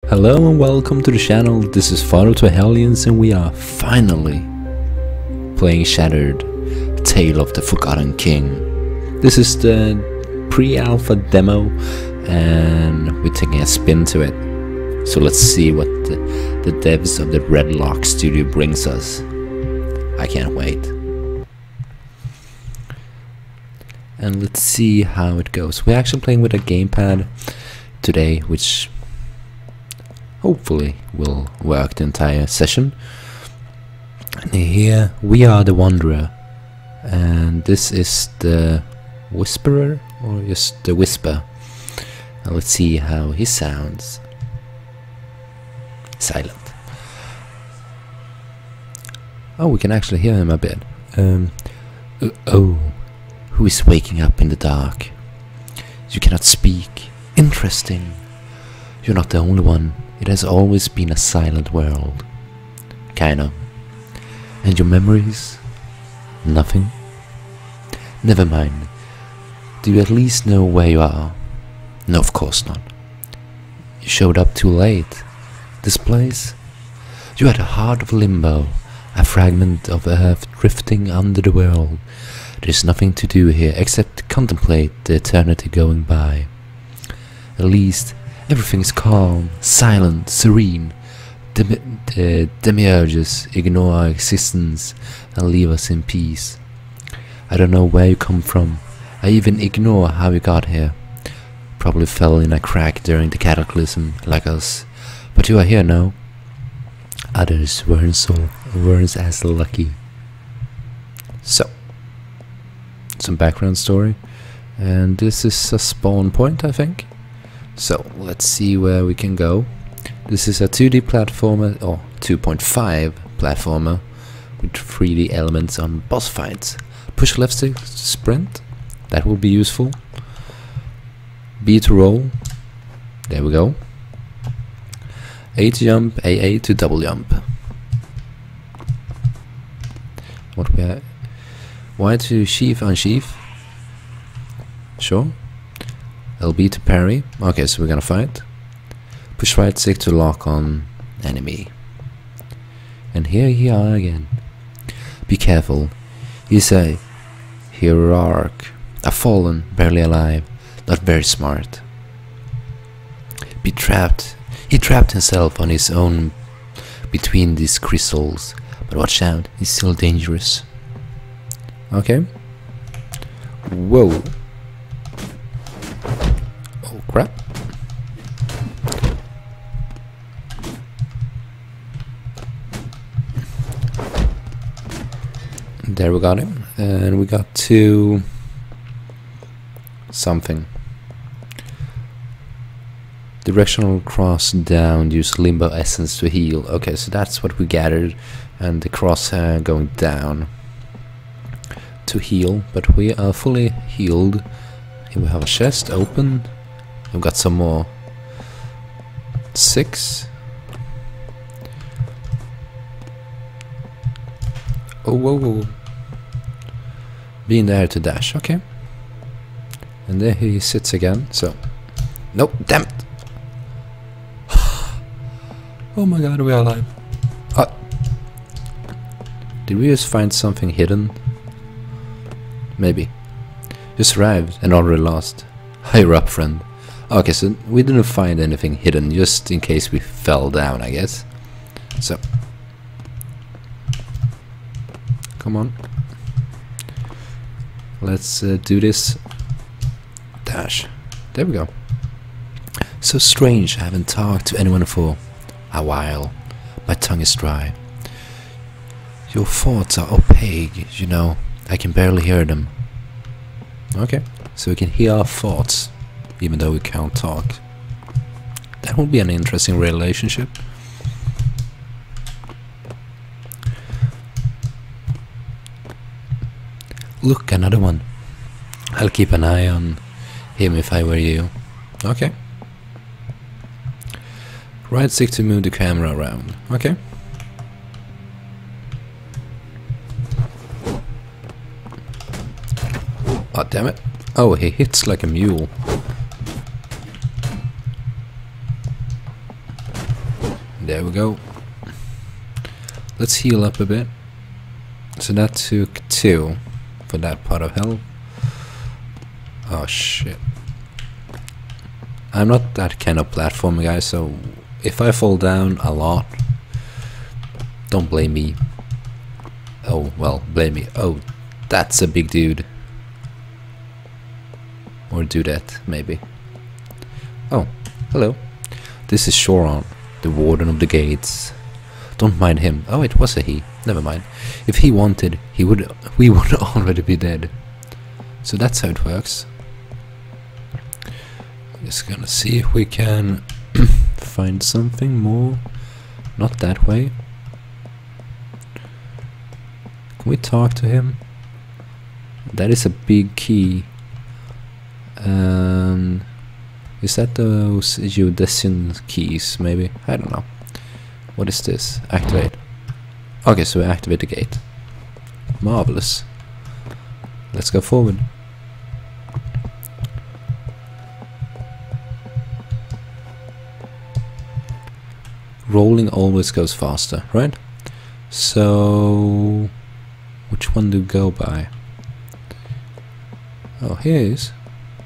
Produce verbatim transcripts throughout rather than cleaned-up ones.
Hello and welcome to the channel. This is Father to Hellions and we are finally playing Shattered, Tale of the Forgotten King. This is the pre-alpha demo and we're taking a spin to it. So let's see what the, the devs of the Red Lock studio brings us. I can't wait. And let's see how it goes. We're actually playing with a gamepad today, which hopefully will work the entire session. And here we are the Wanderer, and this is the Whisperer, or just the Whisper. And let's see how he sounds. Silent. Oh, we can actually hear him a bit. Um, uh, oh, who is waking up in the dark? You cannot speak. Interesting. You're not the only one. It has always been a silent world. Kind of. And your memories? Nothing? Never mind. Do you at least know where you are? No, of course not. You showed up too late. This place? You had a heart of limbo, a fragment of earth drifting under the world. There's nothing to do here except contemplate the eternity going by. At least everything is calm, silent, serene. Demi the demiurges ignore our existence and leave us in peace. I don't know where you come from. I even ignore how you got here. Probably fell in a crack during the cataclysm, like us. But you are here now. Others weren't so, weren't as lucky. So, some background story. And this is a spawn point, I think. So let's see where we can go. This is a two D platformer, or two point five platformer, with three D elements on boss fights. Push left stick to sprint, that will be useful. B to roll, there we go. A to jump, A A to double jump. What we have? Y to sheath, unsheath. Sure. L B to parry. Okay, so we're gonna fight. Push right stick to lock on enemy. And here you are again. Be careful. He's a hierarch, a fallen, barely alive, not very smart. Be trapped. He trapped himself on his own between these crystals. But watch out, he's still dangerous. Okay. Whoa. Oh crap. There we got him. And we got to something. Directional cross down, use limbo essence to heal. Okay, so that's what we gathered. And the crosshair going down to heal, but we are fully healed. Here we have a chest open. We've got some more. Six. Oh, whoa, whoa. Being there to dash, okay. And there he sits again, so. Nope, damn it. Oh my god, we are alive. Ah. Did we just find something hidden? Maybe. Just arrived and already lost. Higher up, friend. Okay, so we didn't find anything hidden, just in case we fell down, I guess. So. Come on. Let's uh, do this. Dash. There we go. So strange, I haven't talked to anyone for a while. My tongue is dry. Your thoughts are opaque, you know. I can barely hear them. Okay, so we can hear our thoughts, even though we can't talk. That would be an interesting relationship. Look, another one. I'll keep an eye on him if I were you. Okay. Right stick to move the camera around. Okay. Oh, damn it. Oh, he hits like a mule. There we go. Let's heal up a bit. So that took two for that pot of hell. Oh shit. I'm not that kind of platformer guy, so if I fall down a lot, don't blame me. Oh, well, blame me. Oh, that's a big dude. Or dudette, maybe. Oh, hello. This is Shoron, the warden of the gates. Don't mind him. Oh, it was a he. Never mind. If he wanted, he would. We would already be dead. So that's how it works. Just gonna see if we can find something more. Not that way. Can we talk to him? That is a big key. And is that those Geodesian keys? Maybe, I don't know. What is this? Activate. Okay, so we activate the gate. Marvelous. Let's go forward. Rolling always goes faster, right? So which one do we go by? Oh, here it is.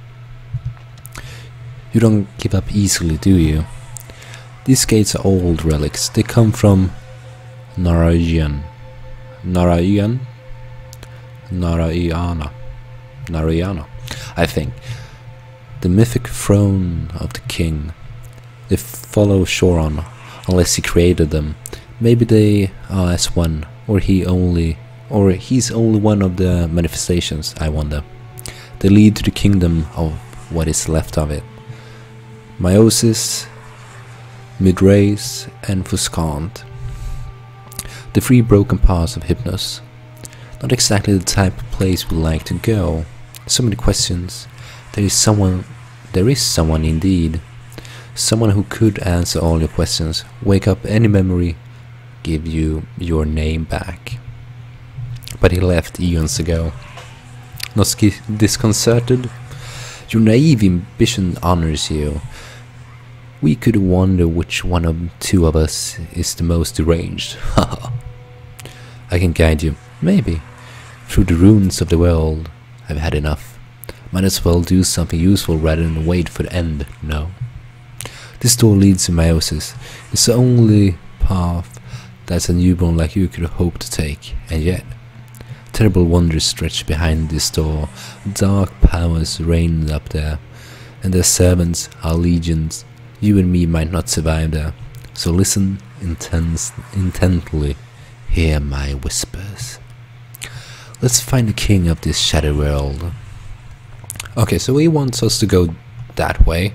You don't give up easily, do you? These gates are old relics. They come from Narayan. Narayan? Narayana. Narayana, I think. The mythic throne of the king. They follow Shoron, unless he created them. Maybe they are as one, or he only, or he's only one of the manifestations, I wonder. They lead to the kingdom of what is left of it. Meiosis, Midrace, and Fuscant. The three broken parts of Hypnos. Not exactly the type of place we like to go. So many questions. There is someone, there is someone indeed. Someone who could answer all your questions, wake up any memory, give you your name back. But he left eons ago. Not disconcerted? Your naive ambition honors you. We could wonder which one of two of us is the most deranged. Haha. I can guide you, maybe, through the ruins of the world. I've had enough. Might as well do something useful rather than wait for the end, no? This door leads to Meiosis. It's the only path that a newborn like you could hope to take, and yet terrible wonders stretch behind this door. Dark powers reign up there, and their servants are legions. You and me might not survive there, so listen intense, intently, hear my whispers. Let's find the king of this shadow world. Okay, so he wants us to go that way,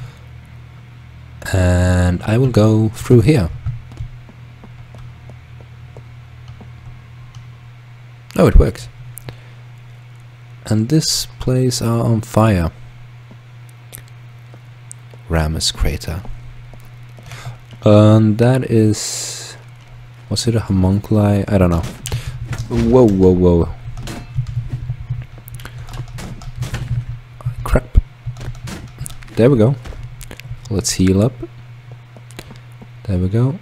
and I will go through here. Oh, it works. And this place are on fire. Ramus crater. And that is... was it a homunculi? I don't know. Whoa, whoa, whoa. Crap. There we go. Let's heal up. There we go.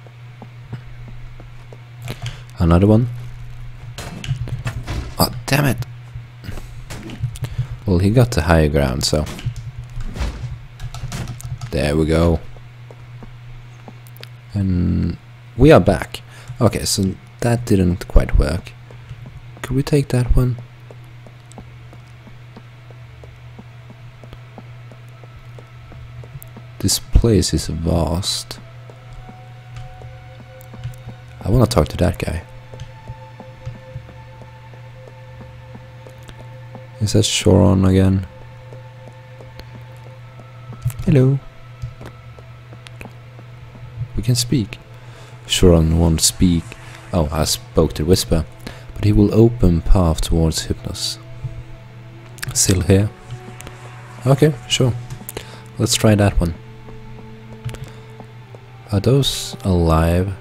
Another one. Oh, damn it. Well, he got to higher ground, so... there we go. And we are back. Okay, so that didn't quite work. Could we take that one? This place is vast. I want to talk to that guy. Is that Shoron again? Hello. We can speak. Shoron won't speak. Oh, I spoke to Whisper. But he will open path towards Hypnos. Still here? Okay, sure. Let's try that one. Are those alive?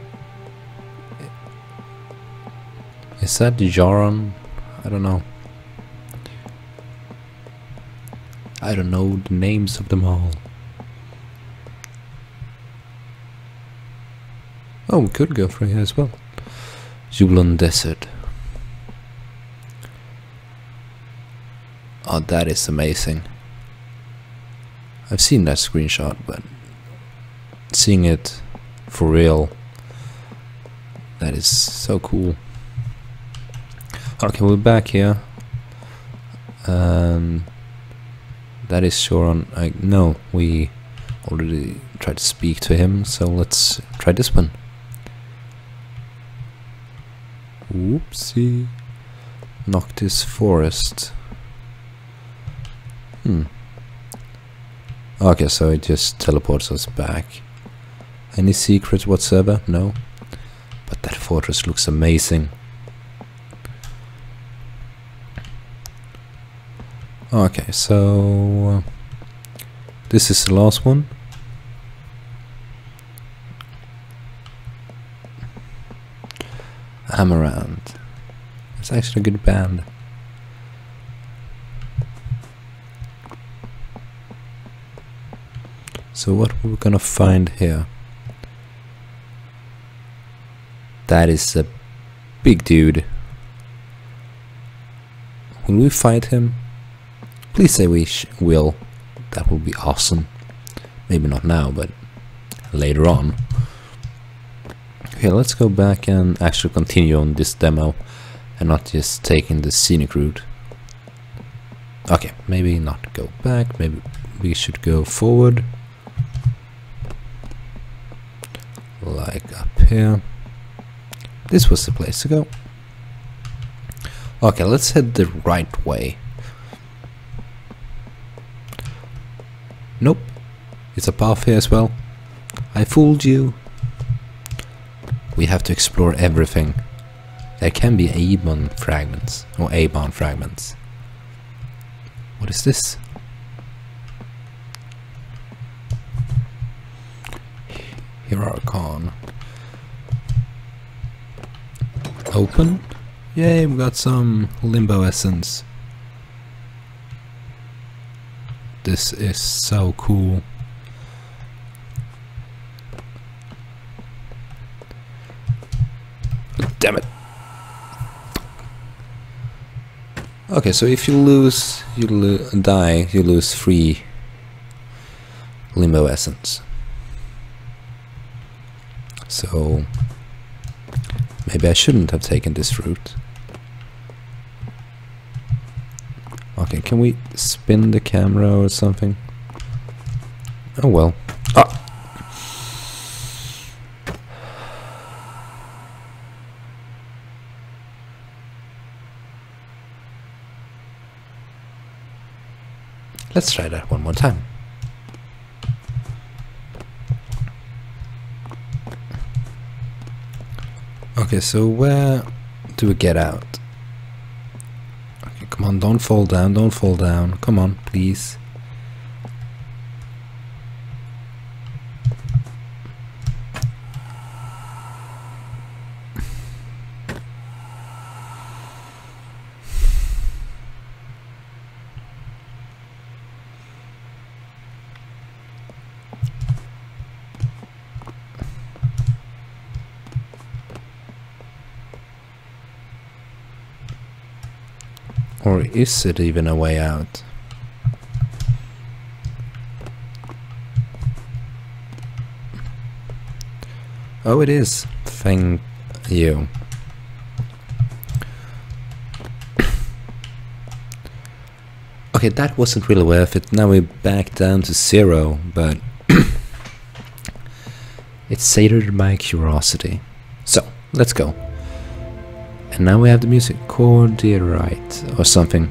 Is that Joran? I don't know. I don't know the names of them all. Oh, we could go through here as well. Jubilant Desert. Oh, that is amazing. I've seen that screenshot, but seeing it for real, that is so cool. Okay, we're back here. Um, that is sure on. I no, we already tried to speak to him, so let's try this one. Whoopsie. Noctis Forest. Hmm. Okay, so it just teleports us back. Any secrets whatsoever? No. But that fortress looks amazing. Okay, so uh, this is the last one. Amaranth. It's actually a good band. So what we're gonna find here? That is a big dude. Will we fight him? Please say we sh will. That will be awesome. Maybe not now, but later on. Okay, let's go back and actually continue on this demo and not just taking the scenic route. Okay, maybe not go back, maybe we should go forward. Like up here. This was the place to go. Okay, let's head the right way. Nope, it's a path here as well. I fooled you. We have to explore everything. There can be AEON fragments, or AEON fragments. What is this? Hierarchon. Open. Yay, we got some limbo essence. This is so cool. Damn it. Okay, so if you lose, you lo die, you lose three limbo essence. So maybe I shouldn't have taken this route. Okay, can we spin the camera or something? Oh well. Ah! Let's try that one more time. Okay, so where do we get out? Okay, come on, don't fall down, don't fall down. Come on, please. Or is it even a way out? Oh, it is. Thank you. Okay, that wasn't really worth it. Now we're back down to zero, but it sated my curiosity. So, let's go. And now we have the music, Cordiarite or something.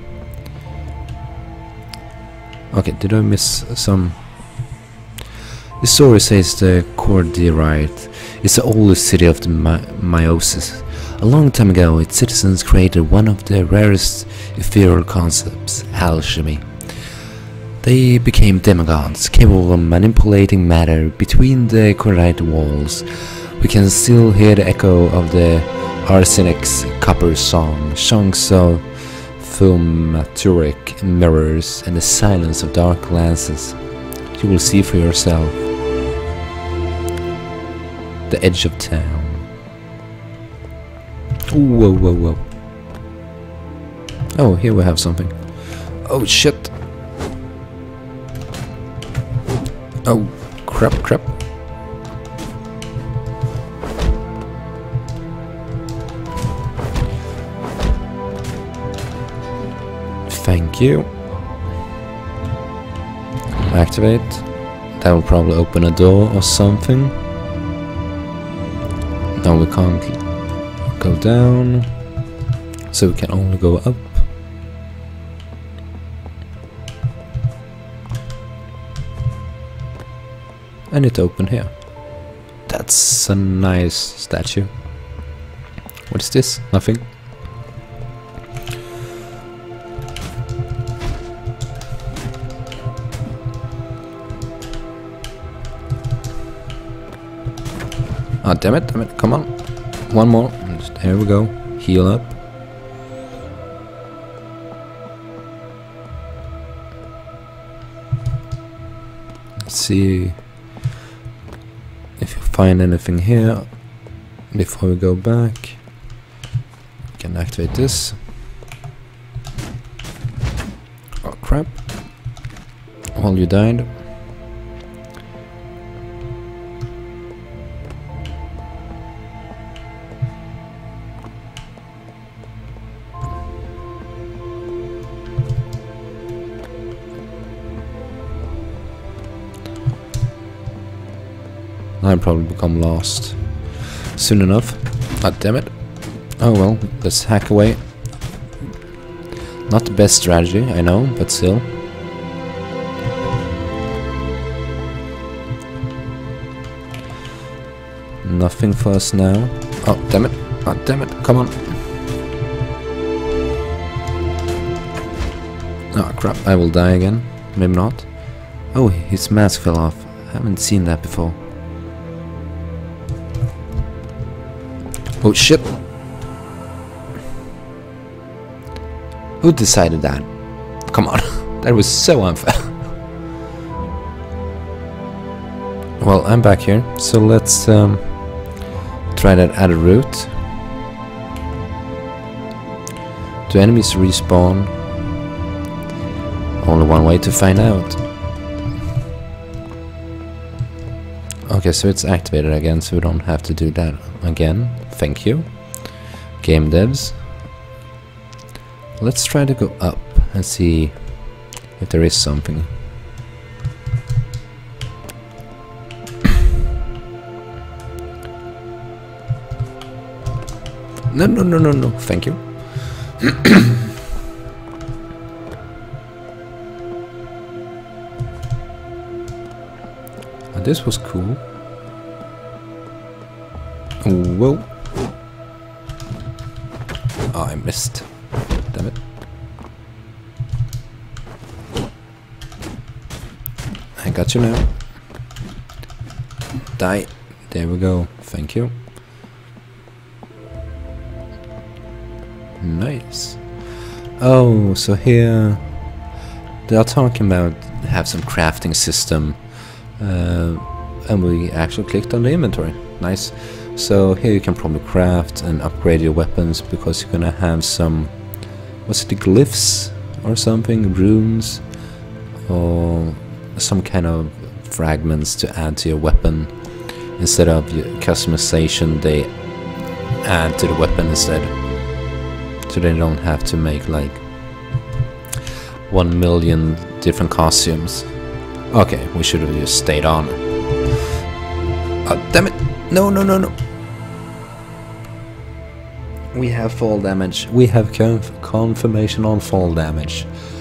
Okay, did I miss some? The story says the Cordiarite is the oldest city of the My Meiosis. A long time ago, its citizens created one of the rarest ethereal concepts, alchemy. They became demigods, capable of manipulating matter between the Cordiarite walls. We can still hear the echo of the Arsenic's copper song, chunks of thaumaturgic mirrors, and the silence of dark lances. You will see for yourself. The edge of town. Whoa, whoa, whoa. Oh, here we have something. Oh, shit. Oh, crap, crap. Thank you. Activate. That will probably open a door or something. No, we can't go down, so we can only go up. And it opened here. That's a nice statue. What is this? Nothing. Ah, damn it, damn it, come on. One more. There we go. Heal up. Let's see if you find anything here before we go back. We can activate this. Oh crap. Well, you died. I'll probably become lost soon enough. Ah, damn it. Oh well, let's hack away. Not the best strategy, I know, but still. Nothing for us now. Oh, damn it. Oh, damn it. Come on. Oh, crap. I will die again. Maybe not. Oh, his mask fell off. I haven't seen that before. Oh shit! Who decided that? Come on, that was so unfair. Well, I'm back here, so let's um, try that other route. Do enemies respawn? Only one way to find out. Okay, so it's activated again, so we don't have to do that again. Thank you. Game devs. Let's try to go up and see if there is something. No, no, no, no, no. Thank you. Oh, this was cool. Whoa. Oh, I missed. Damn it. I got you now. Die. There we go. Thank you. Nice. Oh, so here they are talking about have some crafting system, uh, and we actually clicked on the inventory. Nice. So here you can probably craft and upgrade your weapons because you're gonna have some, what's it, the glyphs or something, runes or some kind of fragments to add to your weapon. Instead of your customization, they add to the weapon instead, so they don't have to make like one million different costumes. Okay, we should have just stayed on. Oh, damn it! No, no, no, no! We have fall damage. We have conf confirmation on fall damage.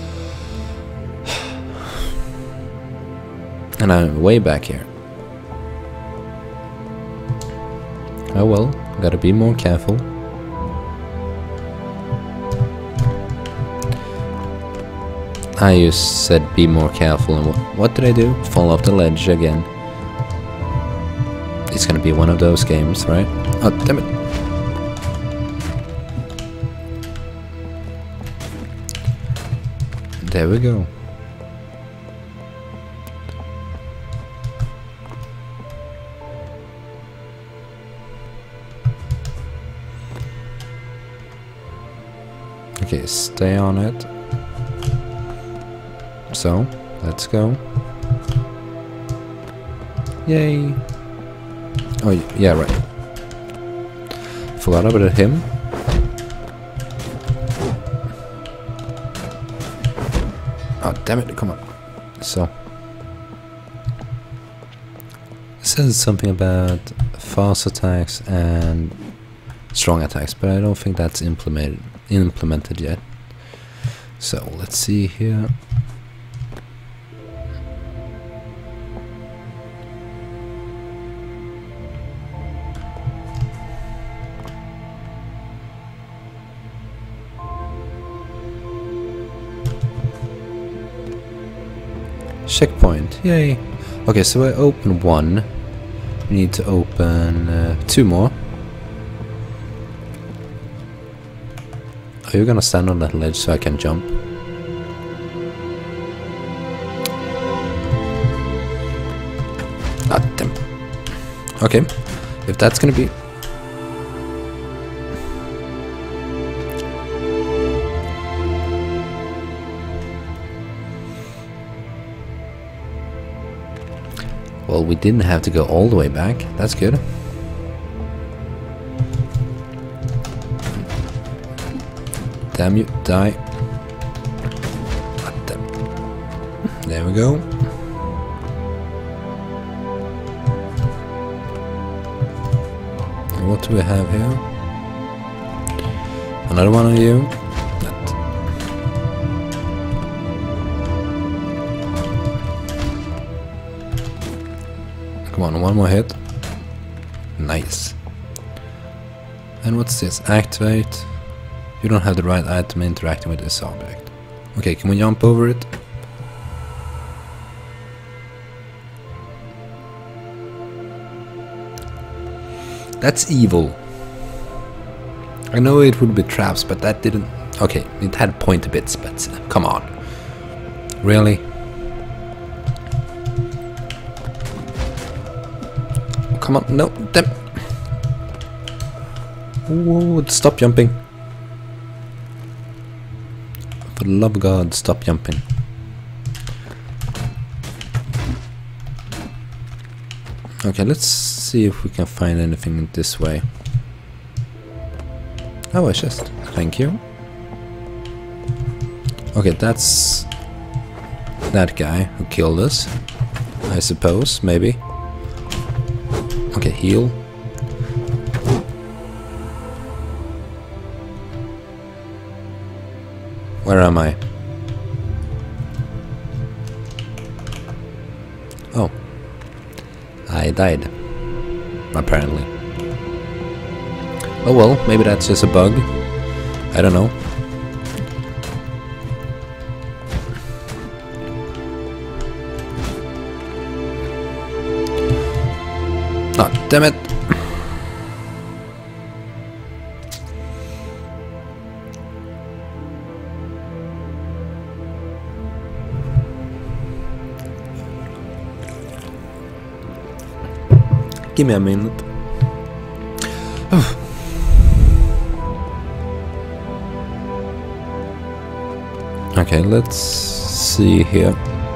And I'm way back here. Oh well, gotta be more careful. I just said be more careful, and what, what did I do? Fall off the ledge again. It's gonna be one of those games, right? Oh, damn it! There we go. Okay, stay on it. So, let's go. Yay! Oh, yeah, right. Forgot about him. Oh, damn it, come on. So. It says something about fast attacks and strong attacks, but I don't think that's implemented implemented yet. So, let's see here. Checkpoint, yay! Okay, so I open one. We need to open uh, two more. Are you gonna stand on that ledge so I can jump? Ah, damn. Okay, if that's gonna be... Well, we didn't have to go all the way back. That's good. Damn you, die. Ah, damn. There we go. And what do we have here? Another one of you. Come on, one more hit. Nice. And what's this? Activate. You don't have the right item interacting with this object. Okay, can we jump over it? That's evil. I know it would be traps, but that didn't... Okay, it had pointy bits, but come on. Really? Come on, no, damn. Whoa, stop jumping. For the love of God, stop jumping. Okay, let's see if we can find anything this way. Oh, a chest. Thank you. Okay, that's that guy who killed us, I suppose, maybe. Okay, heal. Where am I? Oh. I died. Apparently. Oh well, maybe that's just a bug. I don't know. Oh, damn it! Give me a minute. Okay, let's see here.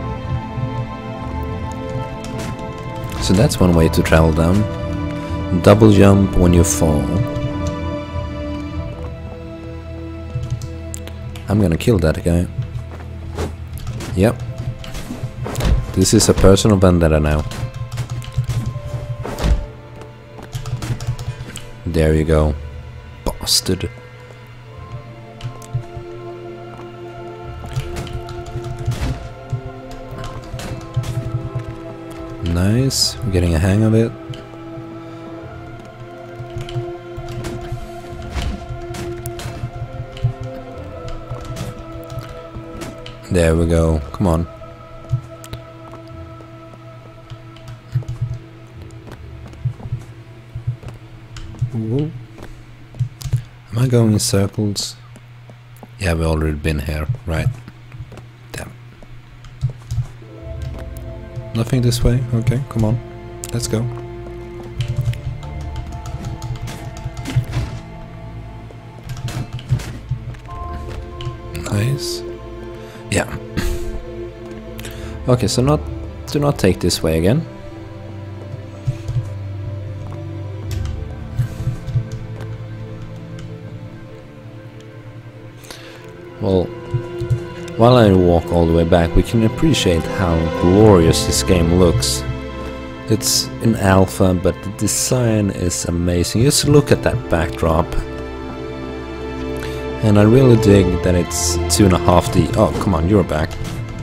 So that's one way to travel down. Double jump when you fall. I'm gonna kill that guy. Yep. This is a personal vendetta now. There you go. Bastard. Nice, we're getting a hang of it. There we go, come on. Whoa. Am I going in circles? Yeah, we've already been here, right? Damn. Nothing this way? Okay, come on. Let's go. Nice. Yeah. Okay, so not do not take this way again. Well, while I walk all the way back, we can appreciate how glorious this game looks. It's in alpha, but the design is amazing. Just look at that backdrop. And I really dig that it's two and a half D. Oh, come on, you're back.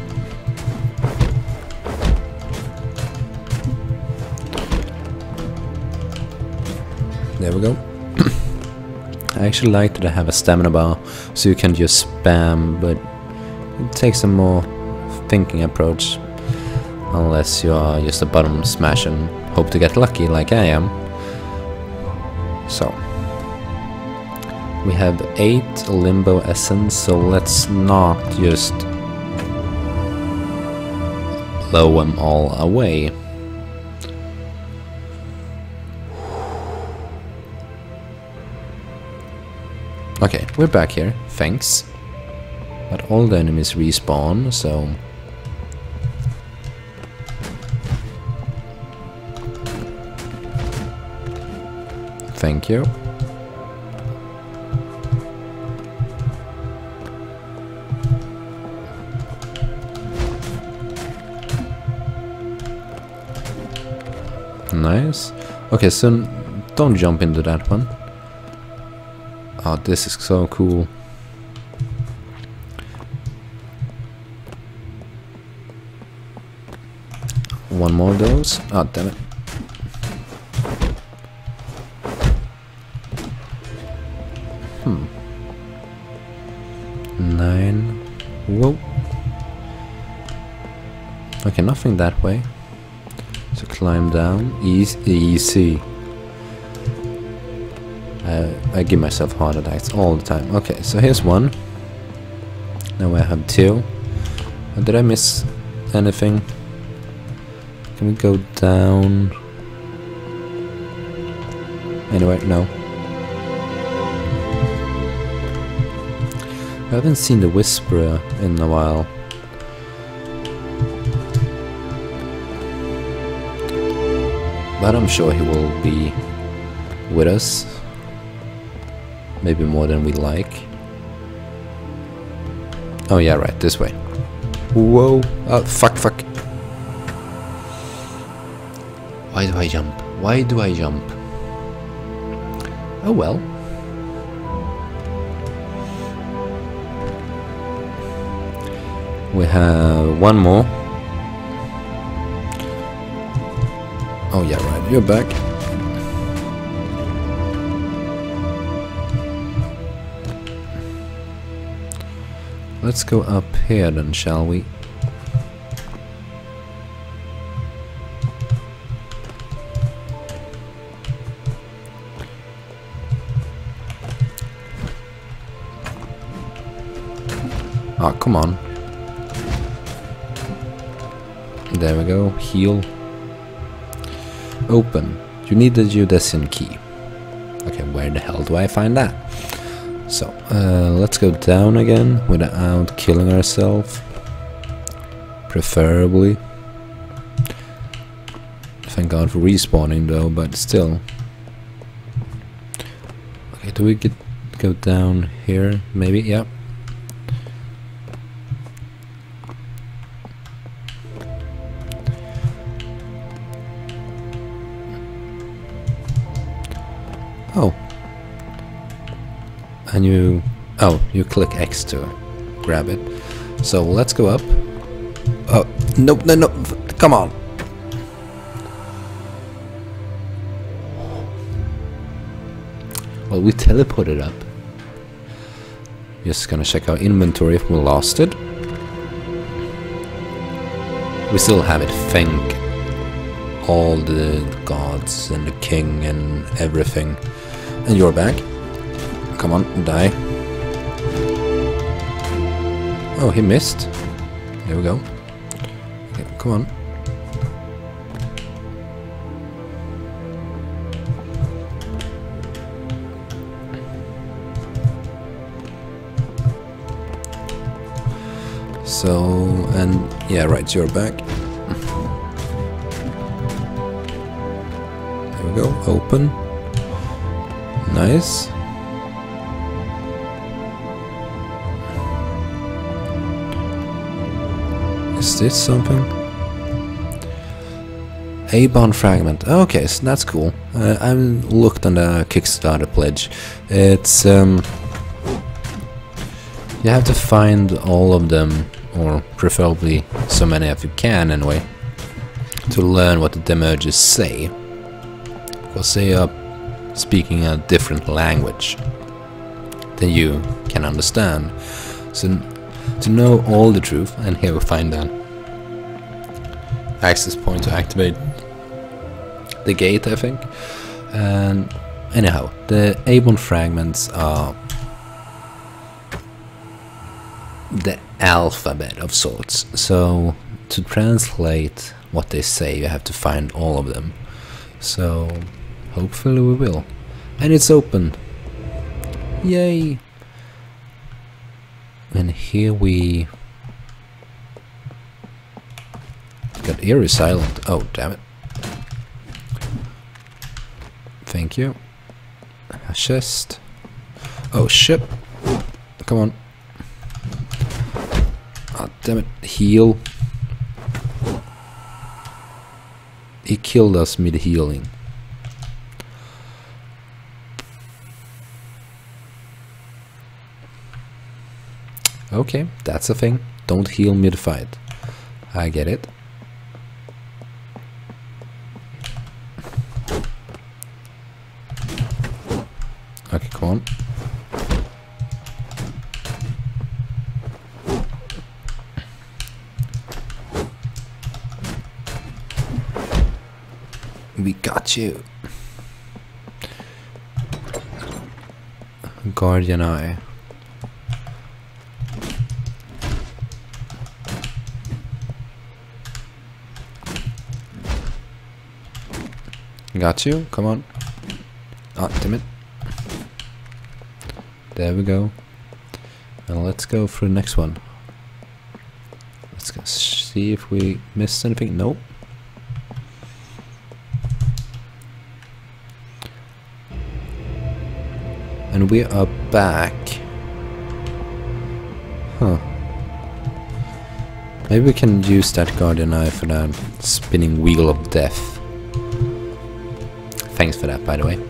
There we go. I actually like that I have a stamina bar, so you can just spam, but it takes a more thinking approach. Unless you are just a button smash and hope to get lucky like I am. So we have eight limbo essence, so let's not just blow them all away. Okay, we're back here, thanks. But all the enemies respawn, so thank you. Nice. Okay, so don't jump into that one. Oh, this is so cool. One more of those. Oh, damn it. Hmm. Nine. Whoa. Okay, nothing that way. So climb down. Easy. Easy. Uh, I give myself heart attacks all the time. Okay, so here's one. Now I have two. Uh, did I miss anything? Can we go down? Anyway, no. I haven't seen the Whisperer in a while. But I'm sure he will be with us. Maybe more than we like. Oh yeah, right, this way. Whoa. Oh, fuck, fuck. Why do I jump? Why do I jump? Oh well. We have one more. Oh yeah, right, you're back. Let's go up here then, shall we? Oh, come on. There we go, heal. Open. You need the Geodesian key. Okay, where the hell do I find that? So, uh, let's go down again without killing ourselves. Preferably. Thank God for respawning though, but still. Okay, do we get go down here? Maybe, yeah. Oh. And you... oh, you click X to grab it. So let's go up. Oh, nope, no, no, come on. Well, we teleported up. Just gonna check our inventory if we lost it. We still have it, thank all the gods and the king and everything. And you're back. Come on, die. Oh, he missed. There we go. Okay, come on. So, and yeah, right, you're back. There we go, open. Nice. Is this something? A bond fragment. Okay, so that's cool. Uh, I looked on the Kickstarter pledge. It's um, you have to find all of them, or preferably so many as you can anyway, to learn what the demergers say, because they are speaking a different language than you can understand. So to know all the truth, and here we find an access point to activate the gate, I think. And anyhow, the A bond fragments are the alphabet of sorts. So to translate what they say, you have to find all of them. So hopefully we will. And it's open. Yay! And here we got eerie silent. Oh, damn it. Thank you. A chest. Oh, shit. Come on. Oh, damn it. Heal. He killed us mid-healing. Okay, that's a thing. Don't heal mid-fight. I get it. Okay, come on. We got you. Guardian Eye. Got you, come on. Ah, damn it. There we go. And let's go for the next one. Let's go see if we missed anything. Nope. And we are back. Huh. Maybe we can use that Guardian Eye for the spinning wheel of death. Thanks for that, by the way.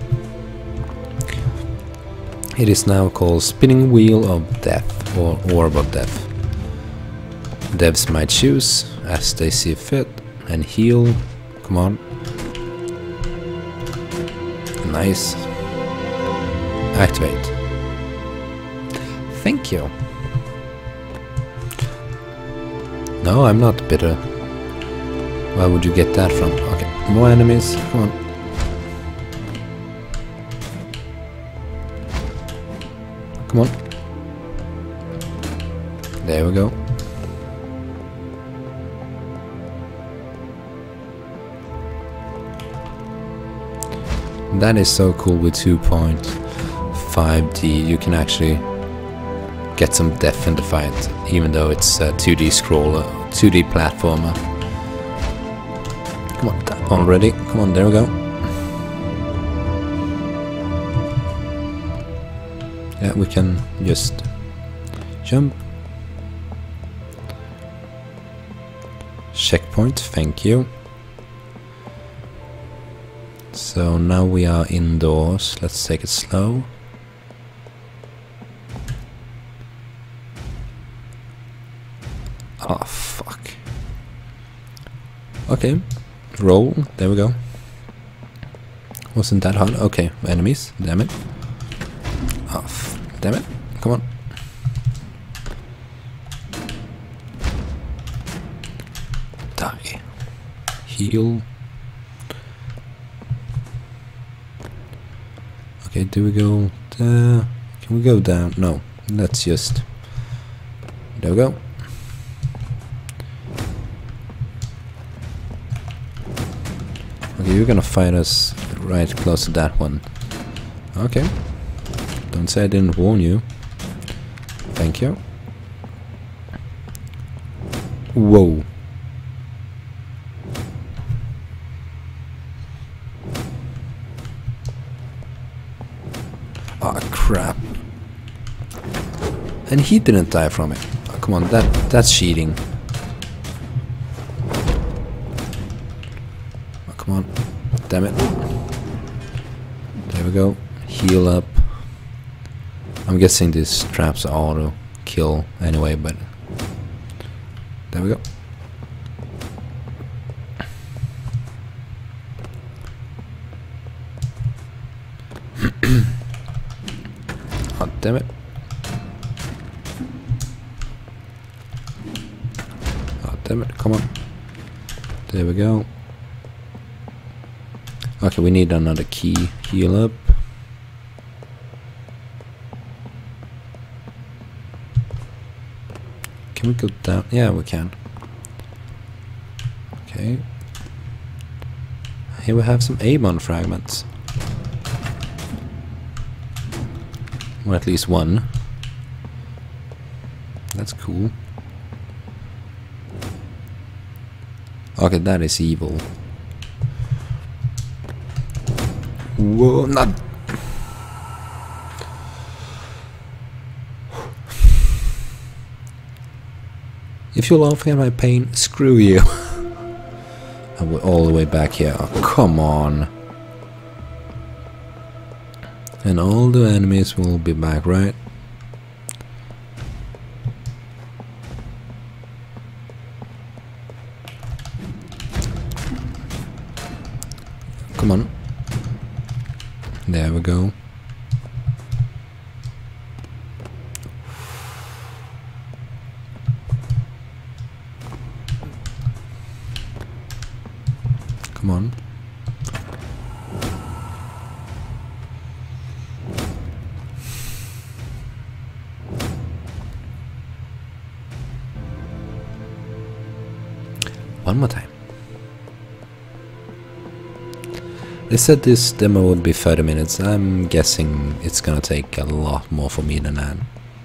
It is now called Spinning Wheel of Death, or Orb of Death. Devs might choose as they see fit and heal. Come on. Nice. Activate. Thank you. No, I'm not bitter. Where would you get that from? Okay, more enemies. Come on. Come on. There we go. That is so cool with two point five D. You can actually get some depth in the fight, even though it's a two D scroller, two D platformer. Come on, already. Come on, there we go. Yeah, we can just jump. Checkpoint, thank you. So now we are indoors. Let's take it slow. Oh, fuck. Okay, roll. There we go. Wasn't that hard? Okay, enemies. Damn it. Oh, f damn it. Come on. Die. Heal. Okay, do we go there? Can we go down? No. Let's just... There we go. Okay, you're gonna fight us right close to that one. Okay. Don't say I didn't warn you. Thank you. Whoa. Oh crap. And he didn't die from it. Oh, come on, that that's cheating. Oh, come on. Damn it. There we go. Heal up. I'm guessing these traps are auto kill anyway, but there we go. Oh, damn it. Oh, damn it. Come on. There we go. Okay, we need another key. Heal up. Can we go down? Yeah, we can. Okay. Here we have some A E O N fragments. Or at least one. That's cool. Okay, that is evil. Whoa, not... If you're laughing at my pain, screw you. And we're all the way back here. Oh, come on. And all the enemies will be back, right? Come on. There we go. Come on. One more time. They said this demo would be thirty minutes. I'm guessing it's gonna take a lot more for me than that.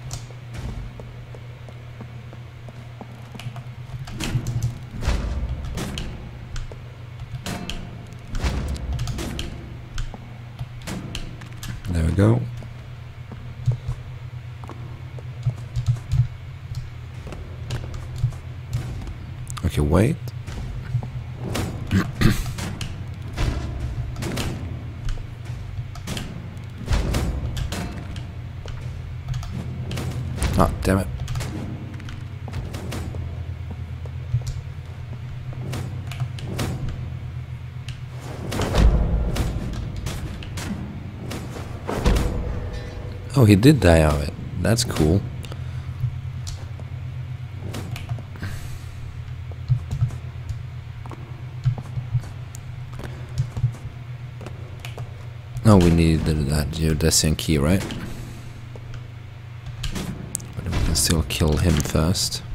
There we go. Okay, wait. Oh, damn it. Oh, he did die of it. That's cool. Oh, we need that geodesic key, right? But we can still kill him first.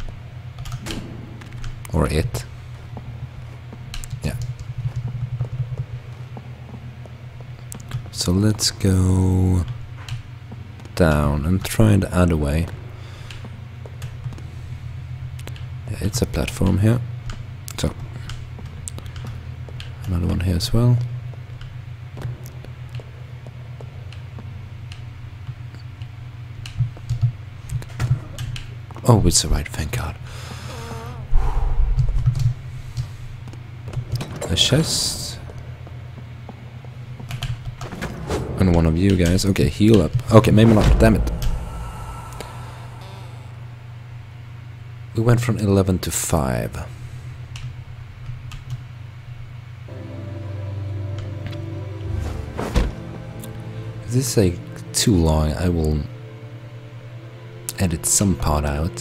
Or it. Yeah. So let's go down and try the other way. Yeah, it's a platform here. So another one here as well. Oh, we survived, thank God. A chest. And one of you guys. Okay, heal up. Okay, maybe not. Damn it. We went from eleven to five. If this is like too long, I will edit some part out.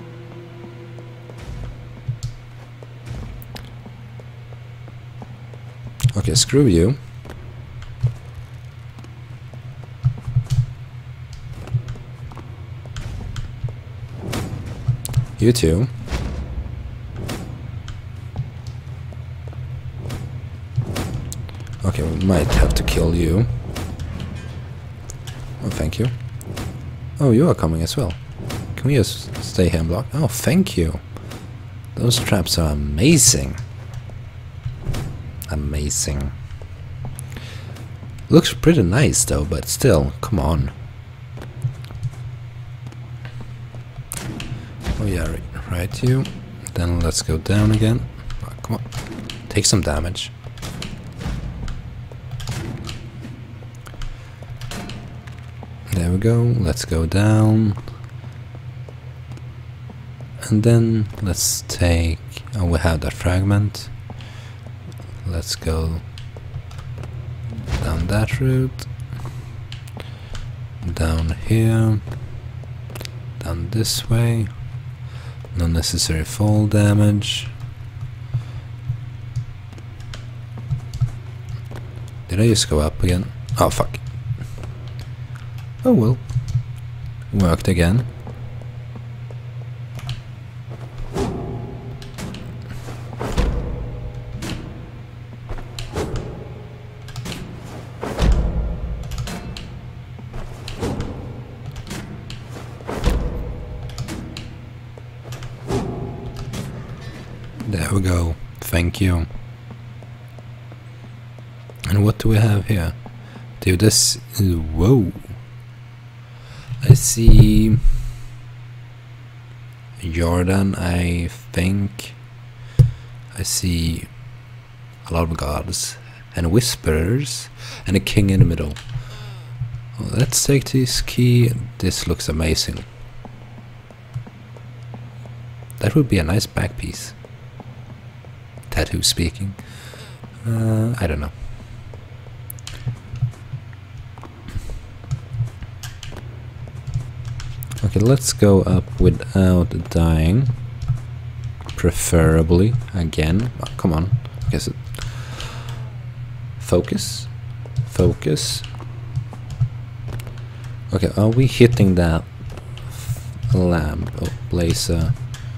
Okay, screw you. You too. Okay, we might have to kill you. Oh, thank you. Oh, you are coming as well. Can we just stay here and block? Oh, thank you. Those traps are amazing. Amazing. Looks pretty nice though, but still, come on. Oh yeah, right, right you. Then let's go down again. Oh, come on, take some damage. There we go, let's go down. And then let's take, oh we have that fragment. Let's go down that route. Down here. Down this way. No necessary fall damage. Did I just go up again? Oh fuck. Oh well. Worked again. There we go. Thank you. And what do we have here? Dude, this is... Whoa. I see... Jordan, I think. I see a lot of gods. And whisperers. And a king in the middle. Well, let's take this key. This looks amazing. That would be a nice back piece. Tattoo speaking. Uh, I don't know. Okay, let's go up without dying. Preferably. Again. Oh, come on. I guess it. Focus. Focus. Okay, are we hitting that lamp? Oh, blazer.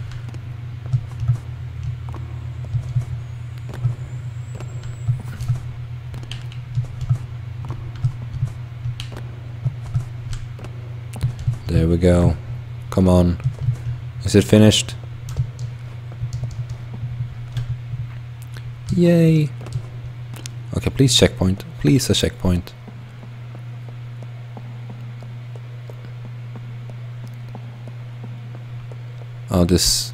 There we go. Come on. Is it finished? Yay. Okay, please checkpoint. Please a checkpoint. Oh, this...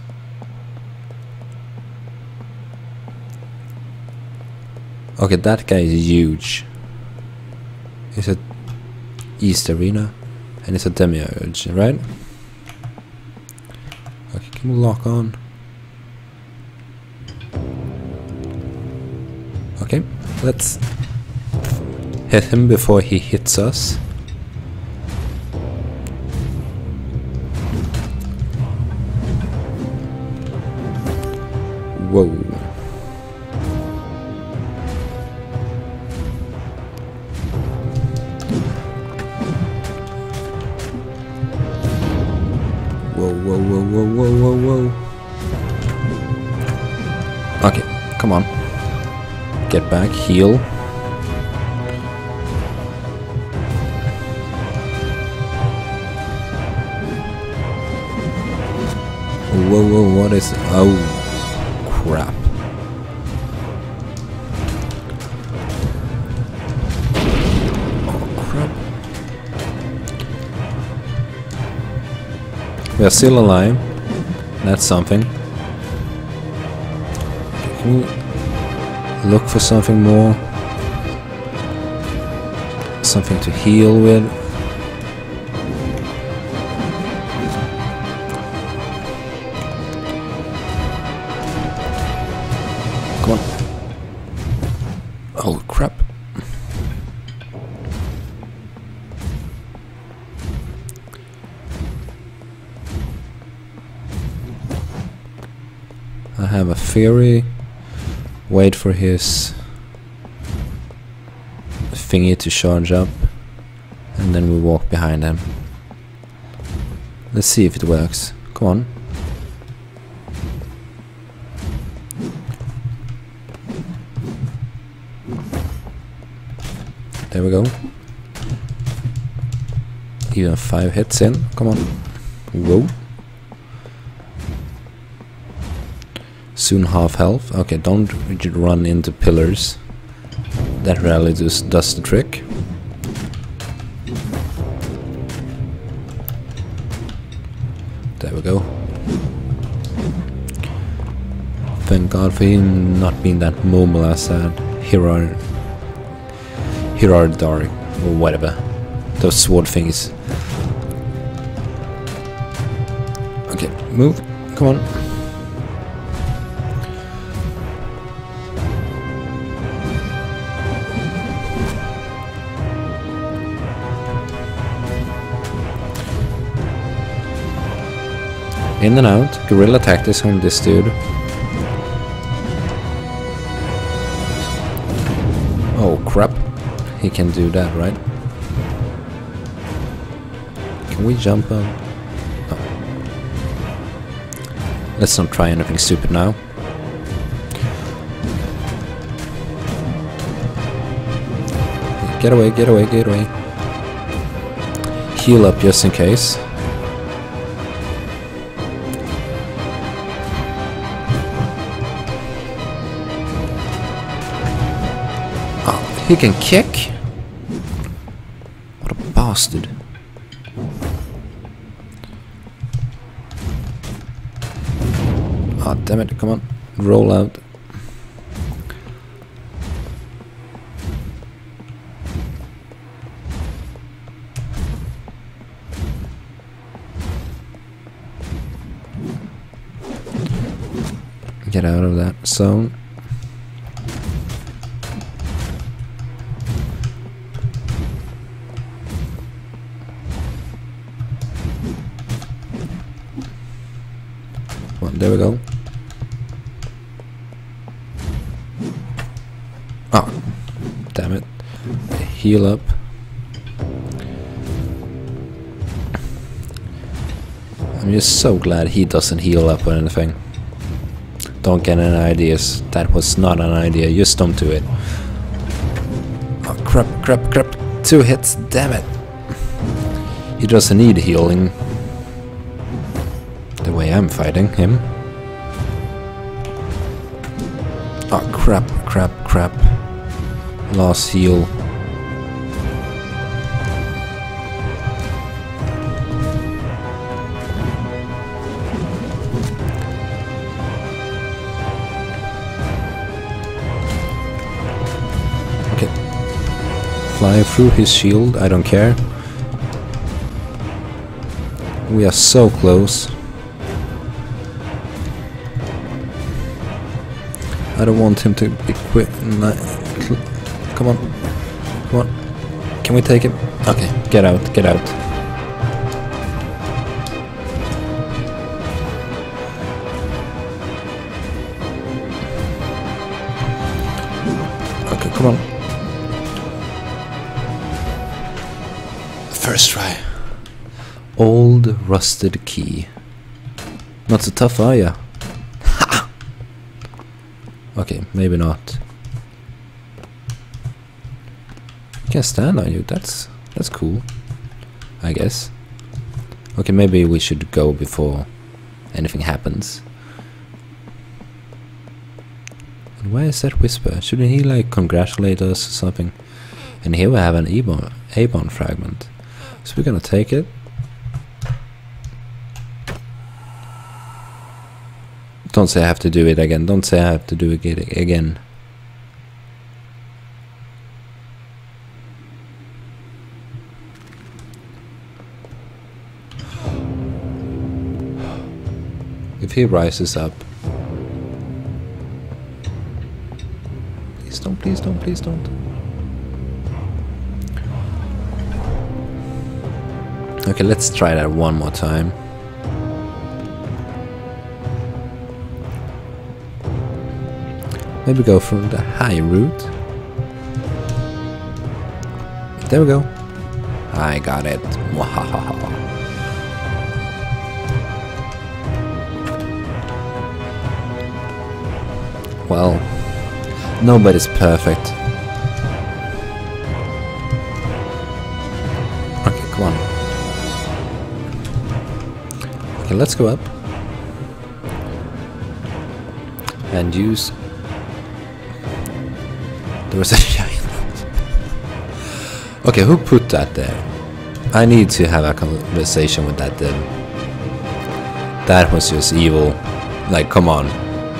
Okay, that guy is huge. Is it East Arena? And it's a demiurge, right? Okay, can we lock on? Okay, let's hit him before he hits us. Whoa. Whoa, whoa, whoa, whoa, whoa, whoa, whoa. Okay, come on. Get back, heal. Whoa, whoa, what is... Oh, crap. Oh, crap. We are still alive. That's something. Can we look for something more? Something to heal with? Come on. Oh crap. I have a theory. Wait for his thingy to charge up, and then we walk behind him. Let's see if it works. Come on. There we go. Even five hits in. Come on. Whoa. soon half health. Okay, don't run into pillars. That rally just does the trick. There we go. Thank God for him not being that mobile as that hero, hero dark or whatever. Those sword things. Okay, move. Come on. In and out. Guerrilla tactics on this dude. Oh crap. He can do that, right? Can we jump up? No. Let's not try anything stupid now. Get away, get away, get away. Heal up just in case. Oh, he can kick? What a bastard. Oh, damn it, come on. Roll out. Get out of that zone. Well, there we go. Oh, damn it. Heal up. I'm just so glad he doesn't heal up or anything. Don't get any ideas. That was not an idea. Just don't do it. Oh, crap, crap, crap. Two hits. Damn it. He doesn't need healing. The way I'm fighting him. Oh, crap, crap, crap. Lost heal. Fly through his shield, I don't care. We are so close. I don't want him to be quick. Come on. Come on. Can we take him? Okay, get out, get out. Okay, come on. First try. Old rusted key. Not so tough, are ya? Ha! Okay, maybe not. Can stand on you. That's that's cool. I guess. Okay, maybe we should go before anything happens. And where is that whisper? Shouldn't he like congratulate us or something? And here we have an AEON AEON fragment. So we're gonna take it. Don't say I have to do it again. Don't say I have to do it again. If he rises up. Please don't, please don't, please don't. Okay, let's try that one more time. Maybe go from the high route. There we go. I got it. Wahahaha. Well, nobody's perfect. Okay, come on. Okay, let's go up. And use... There was a giant... Okay, who put that there? I need to have a conversation with that then. That was just evil. Like, come on.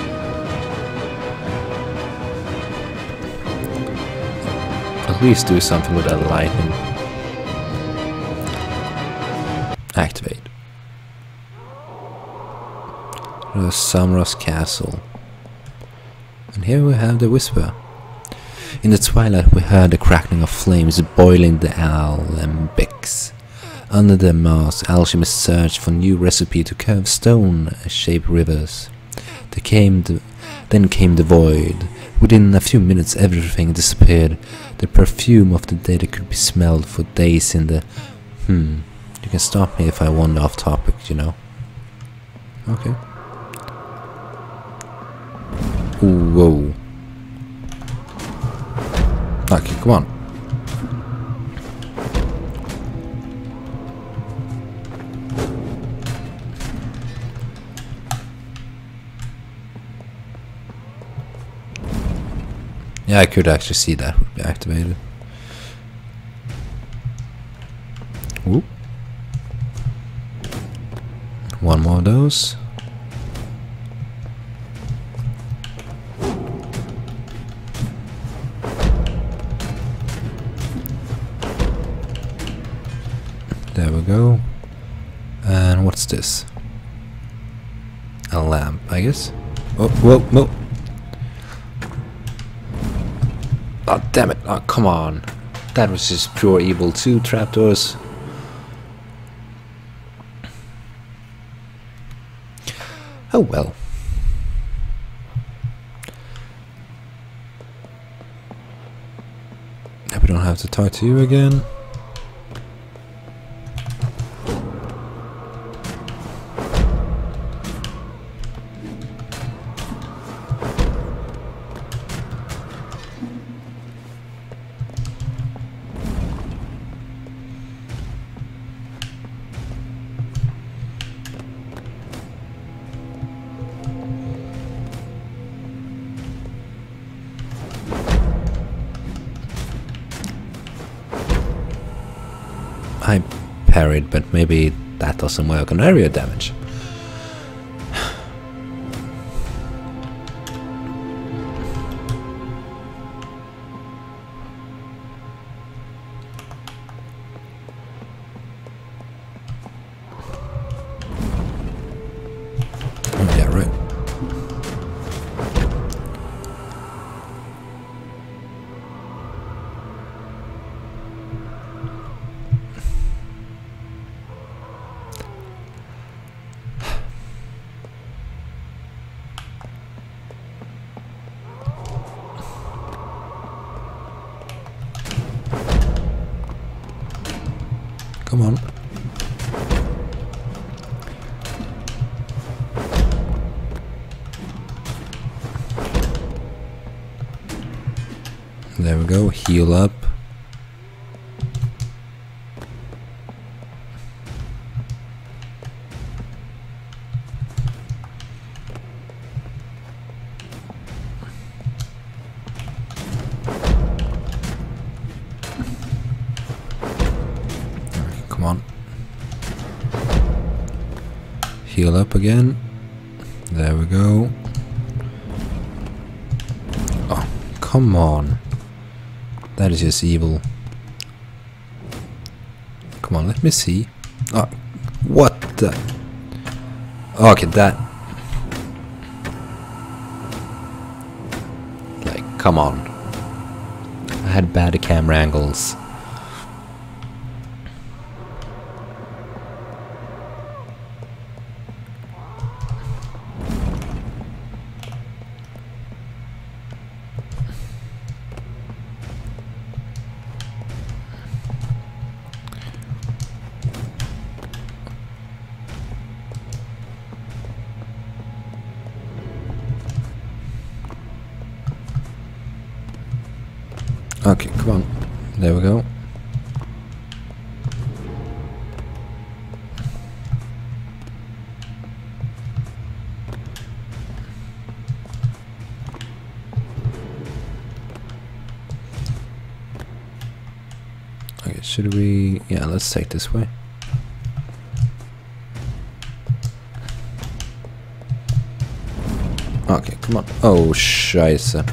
At least do something with that lightning. Activate. The Samros Castle. And here we have the Whisper. In the twilight we heard the crackling of flames boiling the alembics. Under the moss, alchemists searched for new recipe to curve stone-shaped rivers. There came the, then came the void. Within a few minutes everything disappeared. The perfume of the dead could be smelled for days in the... Hmm. You can stop me if I wander off topic, you know. Okay. Ooh, whoa. Okay, come on. Yeah, I could actually see that would be activated. Whoop. One more of those. There we go. And what's this? A lamp, I guess. Oh, whoa, whoa. Oh, damn it. Oh, come on. That was just pure evil too, trapdoors. Oh well. We don't have to talk to you again. I parried, but maybe that doesn't work on area damage. Oh, yeah, right. Come on. There we go, heal up. Come on. Heal up again. There we go. Oh, come on. That is just evil. Come on, let me see. Oh, what the? Okay, that. Like, come on. I had bad camera angles. Okay, come on. There we go. Okay, should we... Yeah, let's take this way. Okay, come on. Oh, scheisse.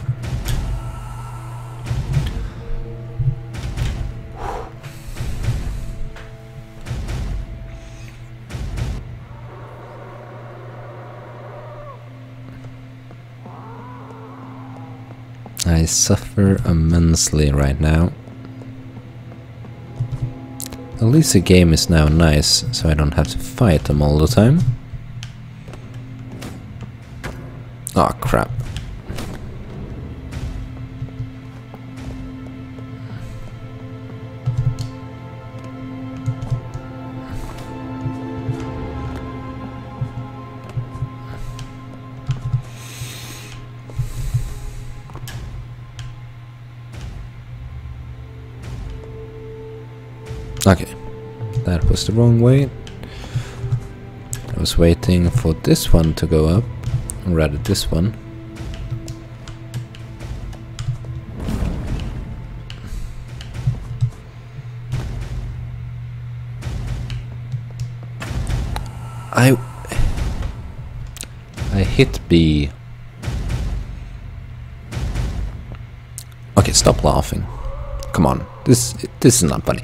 I suffer immensely right now. At least the game is now nice, so I don't have to fight them all the time. Oh crap. Okay, that was the wrong way. I was waiting for this one to go up, or rather this one. I I hit B. Okay, stop laughing. Come on, this this is not funny.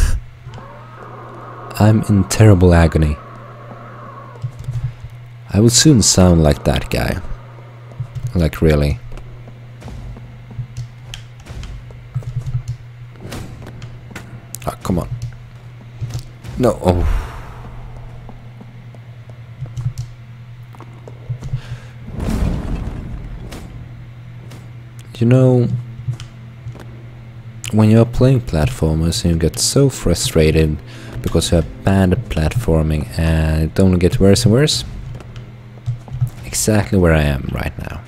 I'm in terrible agony. I will soon sound like that guy. Like really. Oh, come on. No. Oh. You know, when you're playing platformers and you get so frustrated because you have bad platforming and it only gets worse and worse. Exactly where I am right now.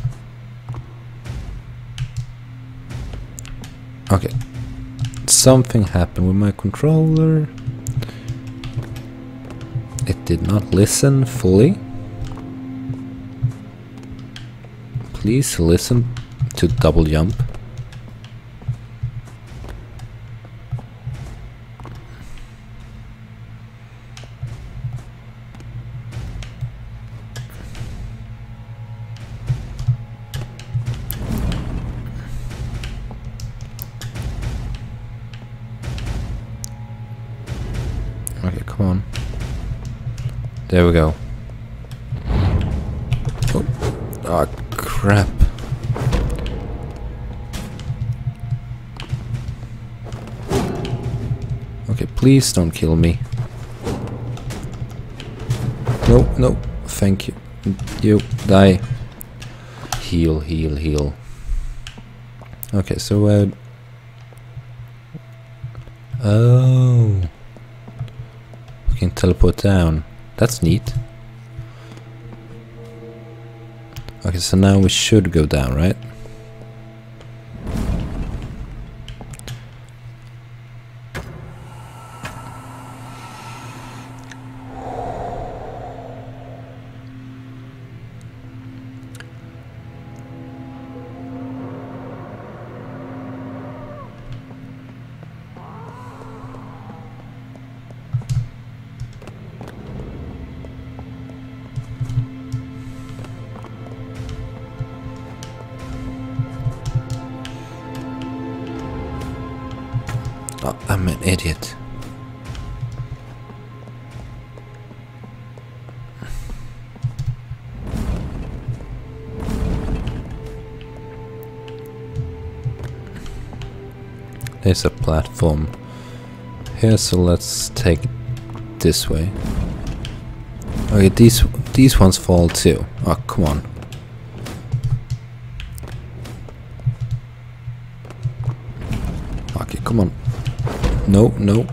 Okay. Something happened with my controller. It did not listen fully. Please listen to double jump. Okay, come on. There we go. Oh, oh crap. Okay, please don't kill me. No, no, thank you. You, die. Heal, heal, heal. Okay, so uh... oh, we can teleport down. That's neat. Okay, so now we should go down, right? Oh, I'm an idiot. There's a platform here, so let's take it this way. Okay, these these ones fall too. Oh, come on. Okay, come on. No, no.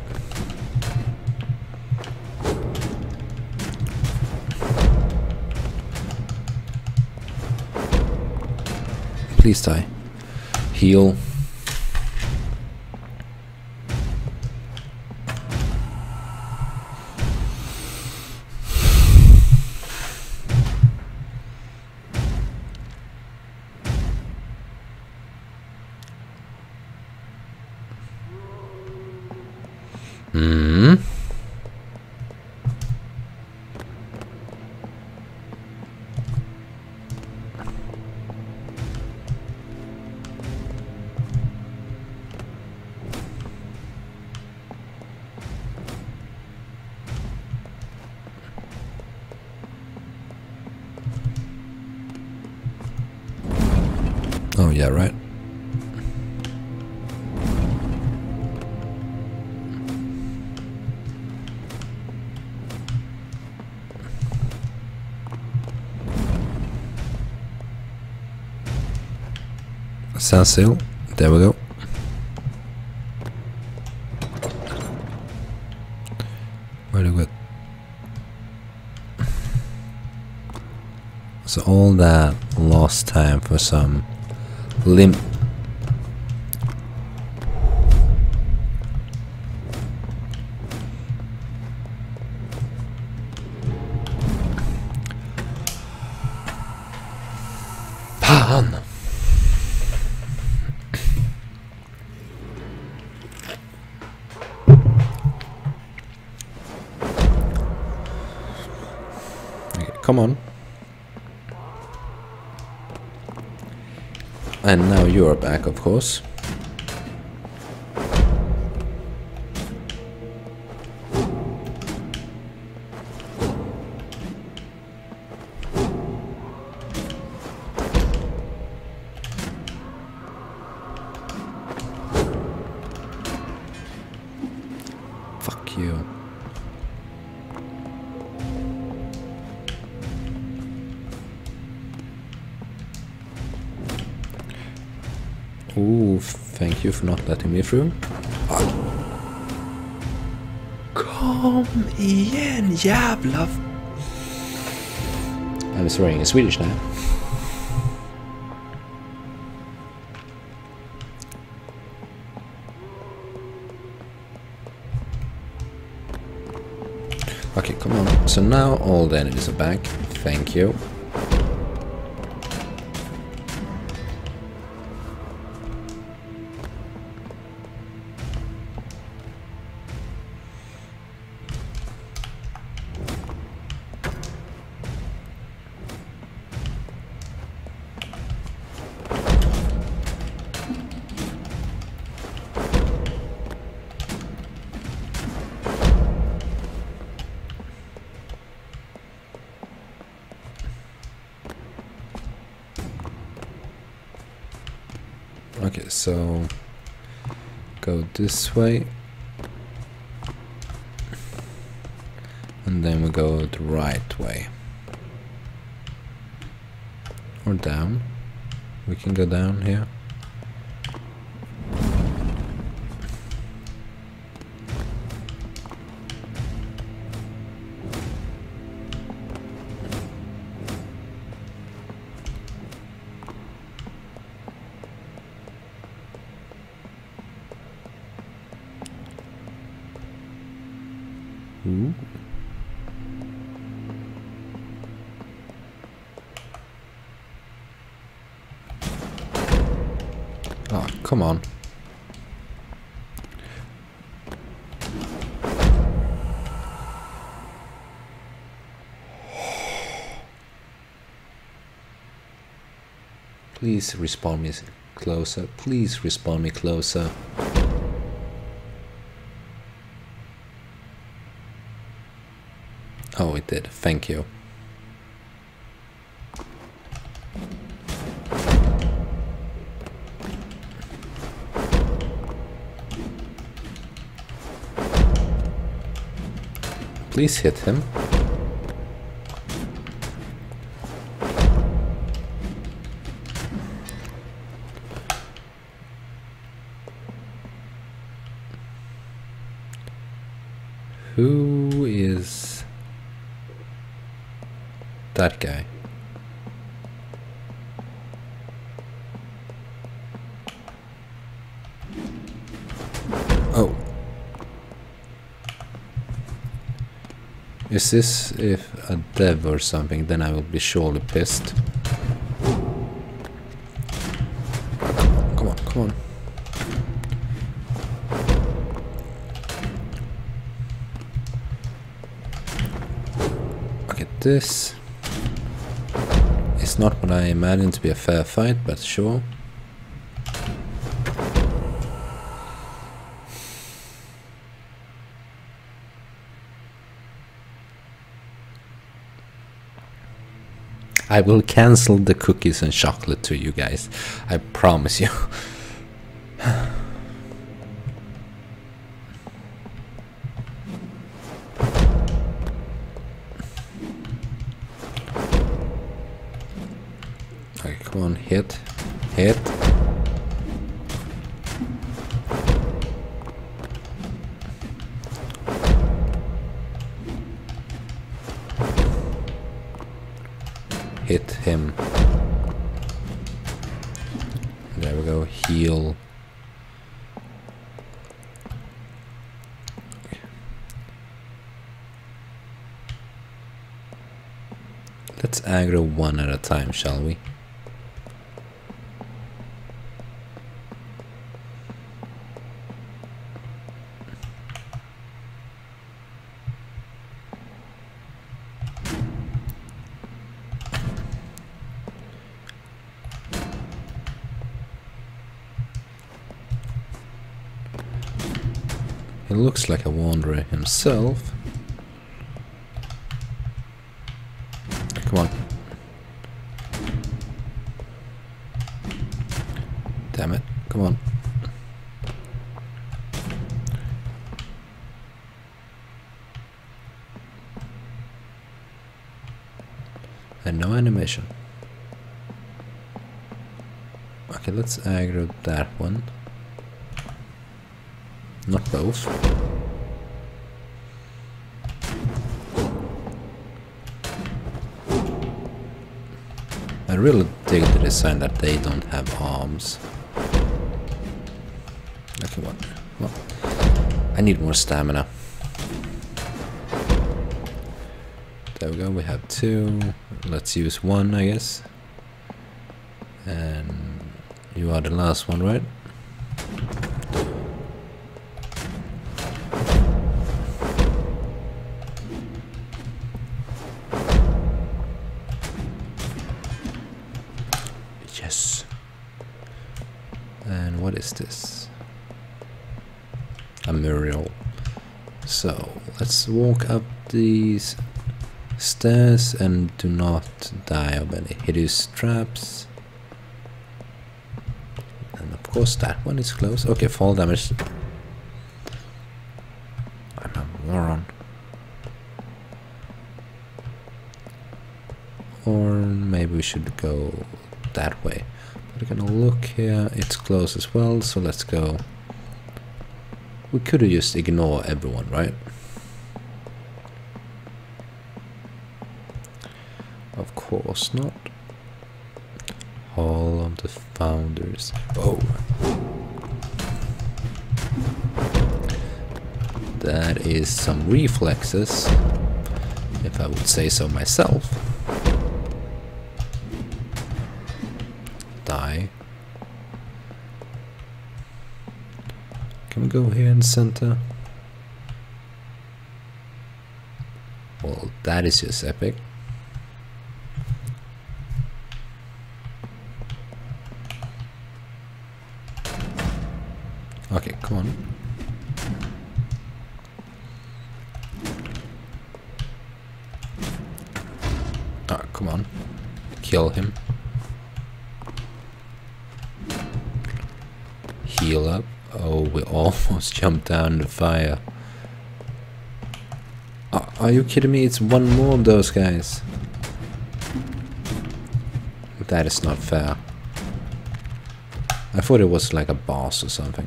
Please die. Heal. Hmm. Oh yeah, right. Stand still. There we go. Very good. So all that lost time for some limp. Fan! Okay, come on. And now you're back, of course. Fuck you. Ooh, thank you for not letting me through. Ah. Kom igen, jävla... I'm swearing in Swedish now. Okay, come on. So now all the enemies are back. Thank you. Okay, so go this way, and then we go the right way, or down. We can go down here. Ooh. Oh, come on. Please respawn me closer. Please respawn me closer. Oh, it did. Thank you. Please hit him. Who is that guy? Oh. Is this if a dev or something? Then I will be surely pissed. Come on, come on. This is not what I imagined to be a fair fight, but sure. I will cancel the cookies and chocolate to you guys. I promise you. Okay, come on, hit, hit. Hit him. There we go. Heal. Let's aggro one at a time, shall we? He looks like a wanderer himself. Come on. Damn it. Come on. And no animation. Okay, let's aggro that one. Not both. I really dig the design that they don't have arms. Okay, what? Well, I need more stamina. There we go, we have two. Let's use one, I guess. And you are the last one, right? Yes. And what is this? A mural. So let's walk up these stairs and do not die of any hideous traps. And of course that one is close. Okay, fall damage. I'm a moron. Or maybe we should go that way. But we're gonna look here, it's close as well, so let's go. We could have just ignored everyone, right? Of course not. Hall of the Founders. Oh. That is some reflexes, if I would say so myself. Die. Can we go here in center? Well, that is just epic. Okay, come on. Ah, come on. Kill him. Heal up. Oh, we almost jumped down the fire. Oh, are you kidding me? It's one more of those guys. That is not fair. I thought it was like a boss or something.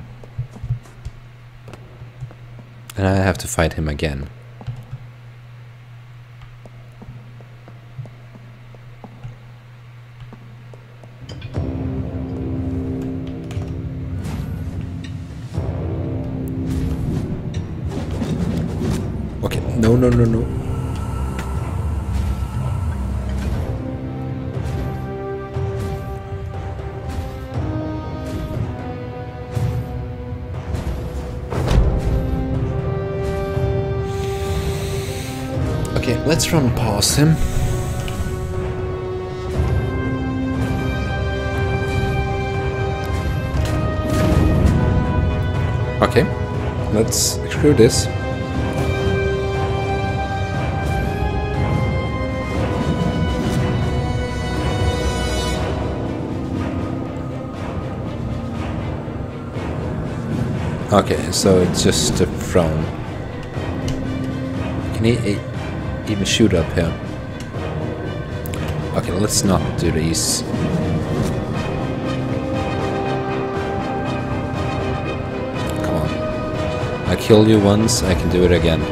And I have to fight him again. Okay, no, no, no, no. Okay, Let's run past him. Okay, let's screw this. Okay, so it's just a throne. Can he e even shoot up here? Okay, let's not do these. Come on. I killed you once, I can do it again.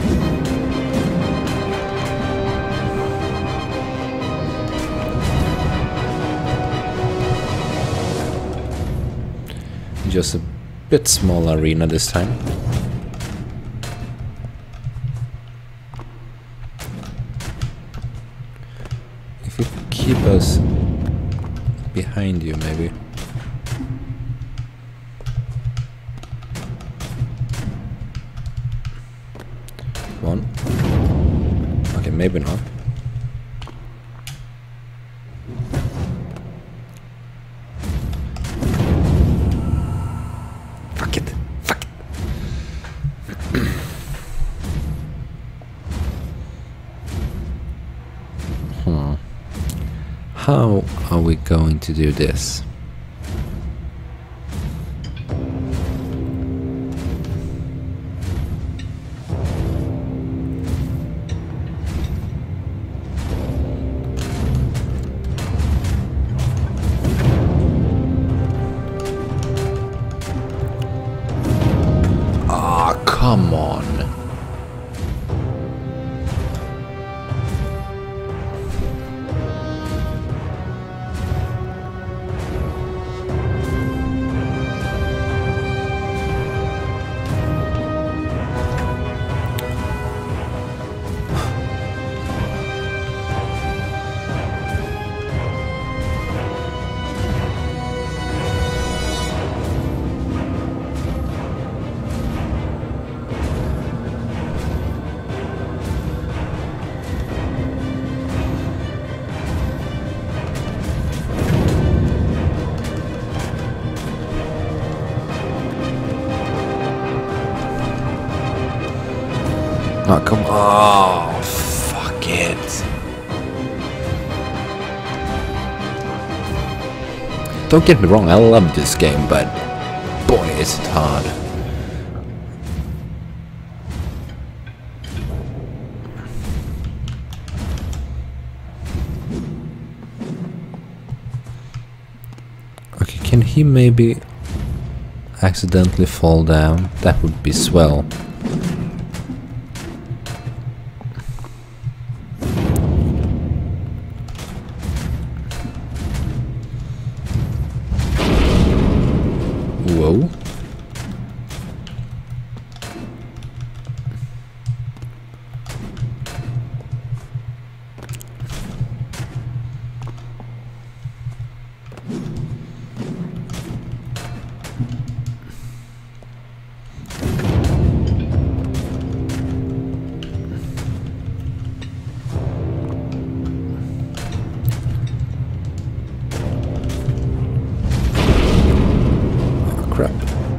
Just a bit small arena this time. If you keep us behind you, maybe. Come on. Okay, maybe not. How are we going to do this? Ah, oh, come on. Oh, come on. Oh, fuck it. Don't get me wrong, I love this game, but boy, is it hard. Okay, can he maybe accidentally fall down? That would be swell. Whoa. Crap.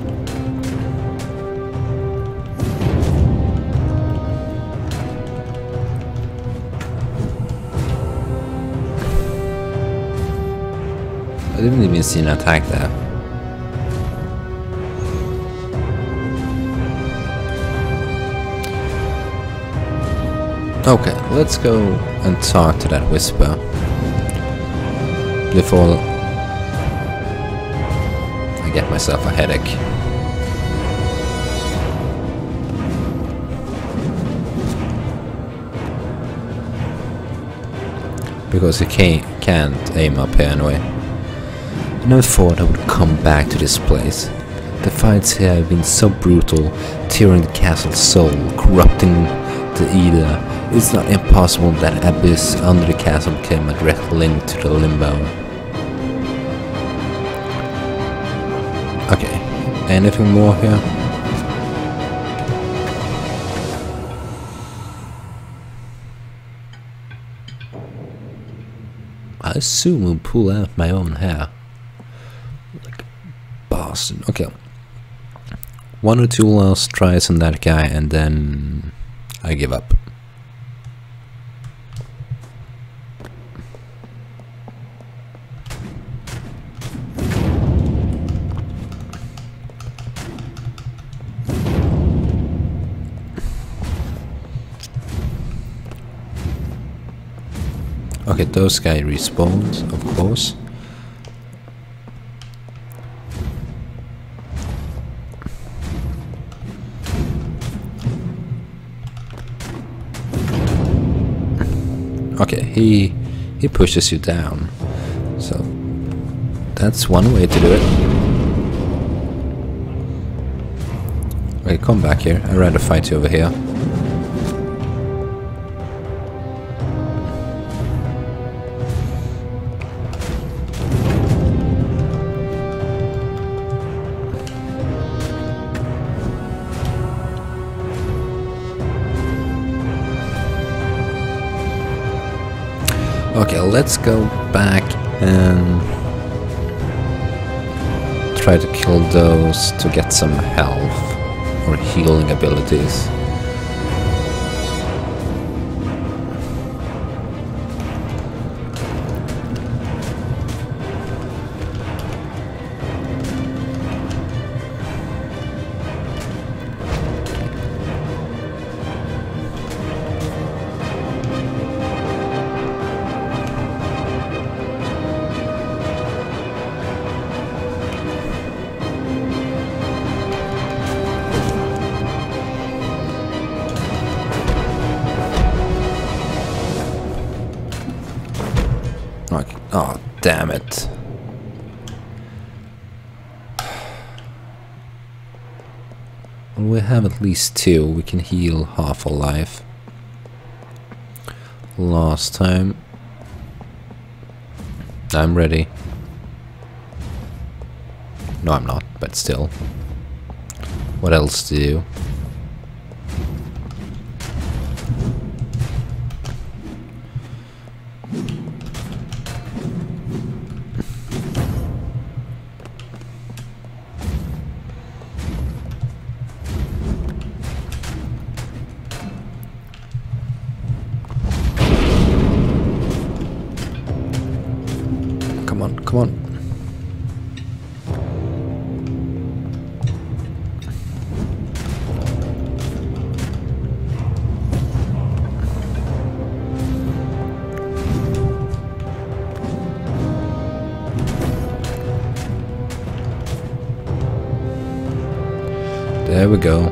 I didn't even see an attack there. Okay, let's go and talk to that whisper before I get myself a headache. Because he can't, can't aim up here anyway. I never thought I would come back to this place. The fights here have been so brutal, tearing the castle's soul, corrupting the Ida. It's not impossible that abyss under the castle became a direct link to the limbo. Okay, anything more here? I soon will pull out my own hair. Like a bastard. Okay. One or two last tries on that guy and then I give up. Okay, those guys respawns, of course. Okay, he he pushes you down, so that's one way to do it. Okay, come back here. I'd rather fight you over here. Okay, let's go back and try to kill those to get some health or healing abilities. Oh, damn it. Well, we have at least two. We can heal half a life. Last time. I'm ready. No, I'm not, but still. What else to do? Come on, come on. There we go.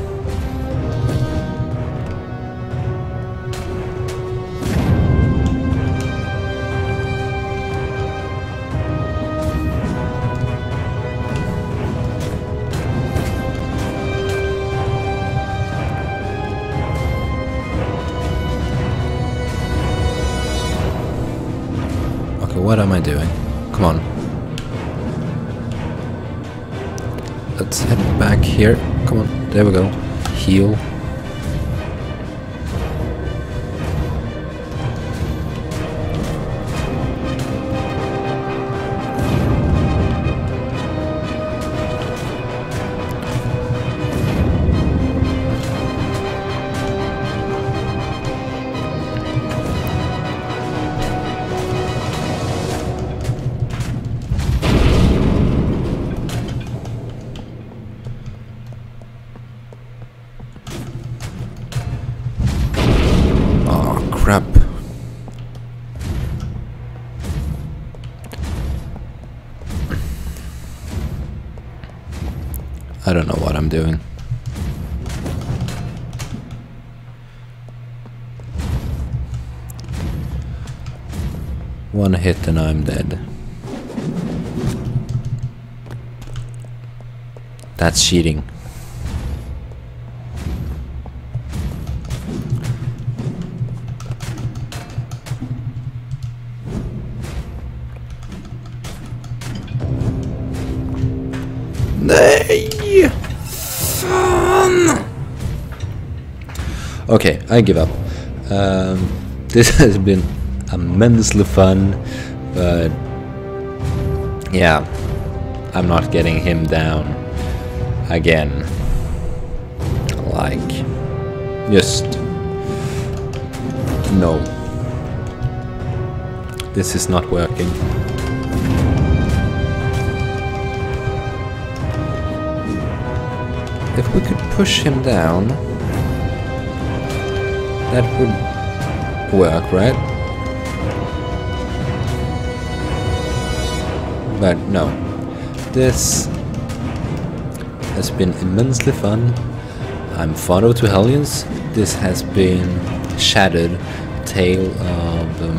Okay, what am I doing? Come on. Let's head back here. Come on, there we go. Heal. Crap. I don't know what I'm doing. One hit and I'm dead. That's cheating. Nay! Fun! Okay, I give up. Um, this has been immensely fun, But yeah, I'm not getting him down again. Like, just no. This is not working. If we could push him down, that would work, right? But no. This has been immensely fun. I'm Fado to Hellions. This has been Shattered, Tale of um,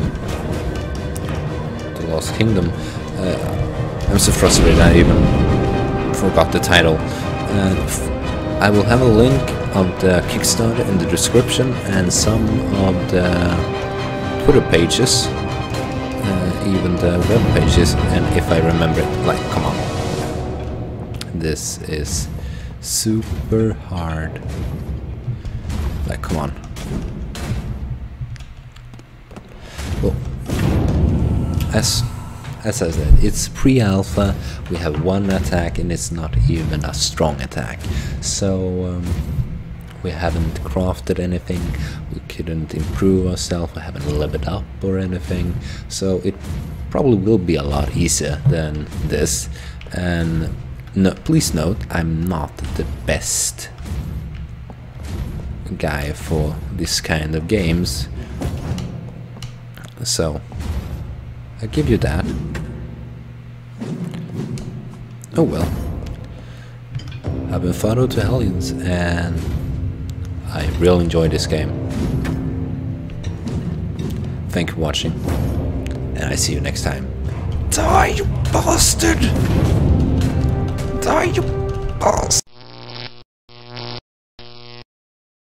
the Lost Kingdom. Uh, I'm so frustrated I even forgot the title. Uh, I will have a link of the Kickstarter in the description and some of the Twitter pages, uh, even the web pages, and if I remember it, like, come on. This is super hard. Like, come on. Well, as as I said, it's pre-alpha. We have one attack, and it's not even a strong attack. So um, we haven't crafted anything. We couldn't improve ourselves. We haven't leveled up or anything. So it probably will be a lot easier than this. And no, please note, I'm not the best guy for this kind of games, so I give you that. Oh well. I've been Fado to Hellions, and I really enjoy this game. Thank you for watching, and I see you next time. Die, you bastard! Die, you bastard!